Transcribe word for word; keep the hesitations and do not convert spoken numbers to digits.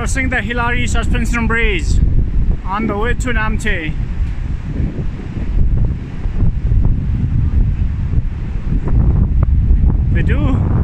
crossing the Hillary Suspension Bridge on the way to Namche. They do